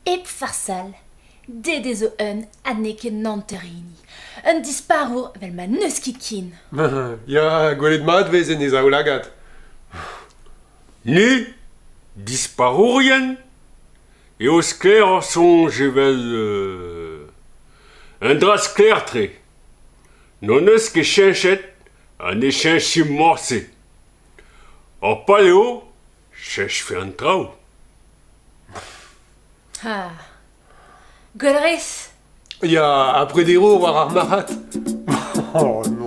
Ep farsal, dedezo anneke nanterini. Un disparour vel ma neus kin. Ya, gwelet mat vez en ez aoulagat. Ne, disparourien. Et os clair ar sonj evel... un dras clair tre. Non eus ket chenchet, an e chenchim morse. Ar paleo, chench fe an trao. Ah. Golrez. Ya, apre dero war ar marat. Oh, non.